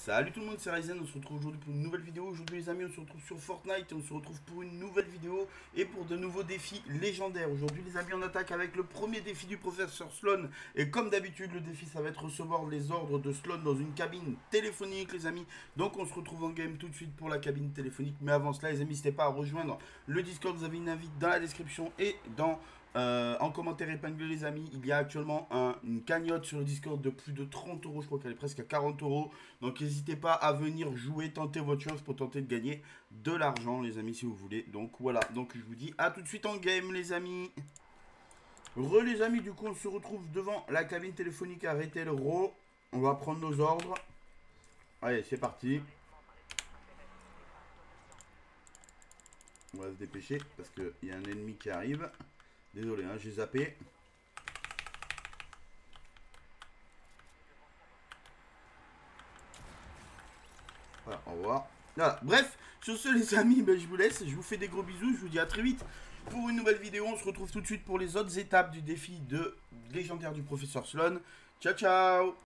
Salut tout le monde, c'est Ryzen, on se retrouve aujourd'hui pour une nouvelle vidéo. Aujourd'hui les amis, on se retrouve sur Fortnite et on se retrouve pour une nouvelle vidéo et pour de nouveaux défis légendaires. Aujourd'hui les amis, on attaque avec le premier défi du professeur Sloan. Et comme d'habitude, le défi ça va être recevoir les ordres de Sloan dans une cabine téléphonique les amis. Donc on se retrouve en game tout de suite pour la cabine téléphonique. Mais avant cela les amis, n'hésitez pas à rejoindre le Discord, vous avez une invite dans la description et en commentaire épinglé les amis, il y a actuellement une cagnotte sur le Discord de plus de 30 euros, je crois qu'elle est presque à 40 euros. Donc n'hésitez pas à venir jouer, tenter votre chance pour tenter de gagner de l'argent les amis si vous voulez. Donc voilà, donc je vous dis à tout de suite en game les amis. Les amis, du coup on se retrouve devant la cabine téléphonique à Retail Row. On va prendre nos ordres. Allez c'est parti. On va se dépêcher parce qu'il y a un ennemi qui arrive. Désolé, hein, j'ai zappé. Voilà, au revoir. Voilà. Bref, sur ce les amis, ben, je vous laisse. Je vous fais des gros bisous. Je vous dis à très vite pour une nouvelle vidéo. On se retrouve tout de suite pour les autres étapes du défi de légendaire du professeur Sloan. Ciao, ciao.